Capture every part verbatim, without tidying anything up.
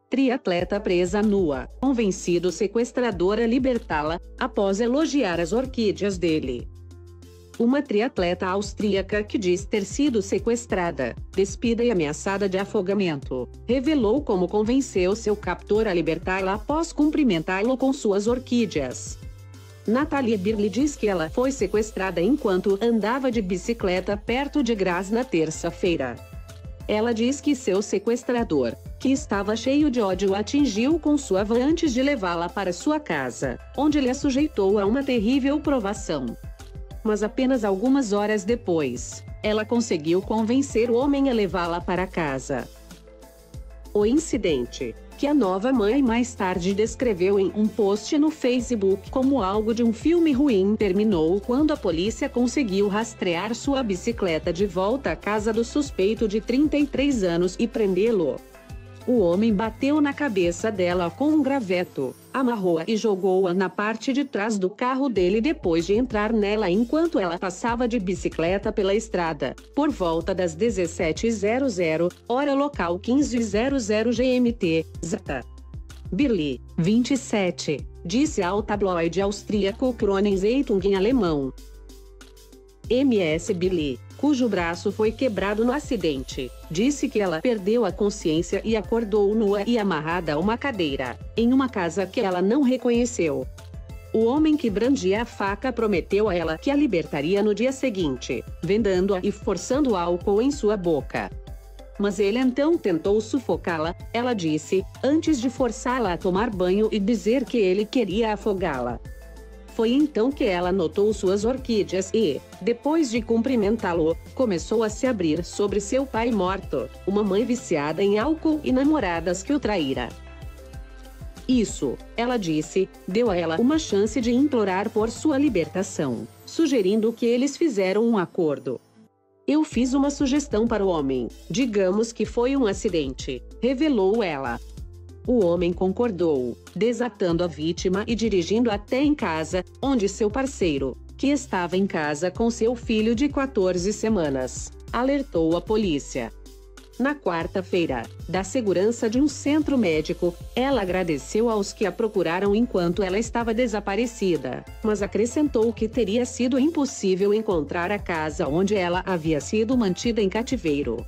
Triatleta presa nua, convencido sequestrador a libertá-la, após elogiar as orquídeas dele. Uma triatleta austríaca que diz ter sido sequestrada, despida e ameaçada de afogamento, revelou como convenceu seu captor a libertá-la após cumprimentá-lo com suas orquídeas. Natalia Birli diz que ela foi sequestrada enquanto andava de bicicleta perto de Graz na terça-feira. Ela diz que seu sequestrador, que estava cheio de ódio, a atingiu com sua van antes de levá-la para sua casa, onde ele a sujeitou a uma terrível provação. Mas apenas algumas horas depois, ela conseguiu convencer o homem a levá-la para casa. O incidente, que a nova mãe mais tarde descreveu em um post no Facebook como algo de um filme ruim, terminou quando a polícia conseguiu rastrear sua bicicleta de volta à casa do suspeito de trinta e três anos e prendê-lo. O homem bateu na cabeça dela com um graveto, amarrou-a e jogou-a na parte de trás do carro dele depois de entrar nela enquanto ela passava de bicicleta pela estrada, por volta das dezessete horas, hora local quinze horas G M T, Zeta. Birli, vinte e sete, disse ao tabloide austríaco Kronenzeitung em alemão. M S Birli, cujo braço foi quebrado no acidente, disse que ela perdeu a consciência e acordou nua e amarrada a uma cadeira, em uma casa que ela não reconheceu. O homem que brandia a faca prometeu a ela que a libertaria no dia seguinte, vendando-a e forçando álcool em sua boca. Mas ele então tentou sufocá-la, ela disse, antes de forçá-la a tomar banho e dizer que ele queria afogá-la. Foi então que ela notou suas orquídeas e, depois de cumprimentá-lo, começou a se abrir sobre seu pai morto, uma mãe viciada em álcool e namoradas que o traíra. Isso, ela disse, deu a ela uma chance de implorar por sua libertação, sugerindo que eles fizeram um acordo. Eu fiz uma sugestão para o homem, digamos que foi um acidente, revelou ela. O homem concordou, desatando a vítima e dirigindo até em casa, onde seu parceiro, que estava em casa com seu filho de quatorze semanas, alertou a polícia. Na quarta-feira, da segurança de um centro médico, ela agradeceu aos que a procuraram enquanto ela estava desaparecida, mas acrescentou que teria sido impossível encontrar a casa onde ela havia sido mantida em cativeiro.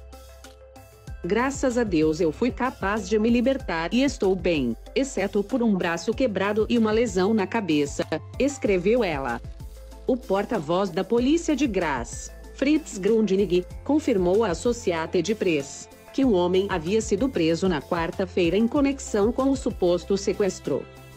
Graças a Deus eu fui capaz de me libertar e estou bem, exceto por um braço quebrado e uma lesão na cabeça, escreveu ela. O porta-voz da polícia de Graz, Fritz Grundnig, confirmou à Associated Press que o homem havia sido preso na quarta-feira em conexão com o suposto sequestro.